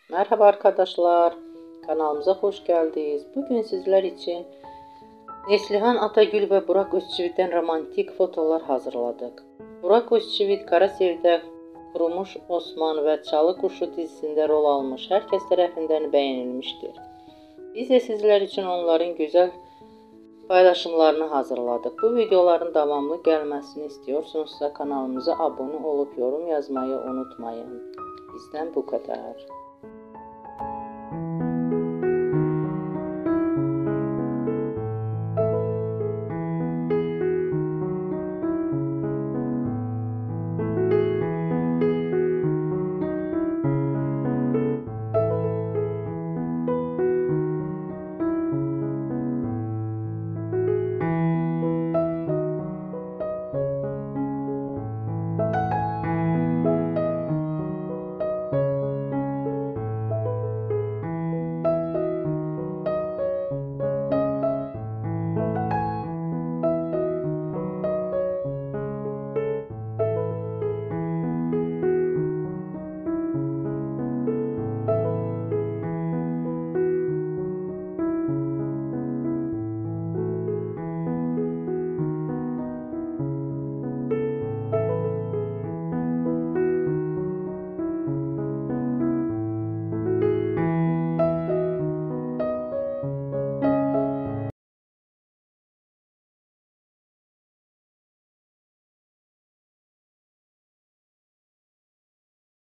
Merhaba arkadaşlar, kanalımıza hoş geldiniz. Bugün sizler için Neslihan Atagül ve Burak Özçivit'ten romantik fotolar hazırladık. Burak Özçivit Karasev'de Kurumuş Osman ve Çalı Kuşu dizisinde rol almış, herkes tarafından beğenilmiştir. Biz de sizler için onların güzel paylaşımlarını hazırladık. Bu videoların devamlı gelmesini istiyorsunuzsa kanalımıza abone olup yorum yazmayı unutmayın. Bizden bu kadar.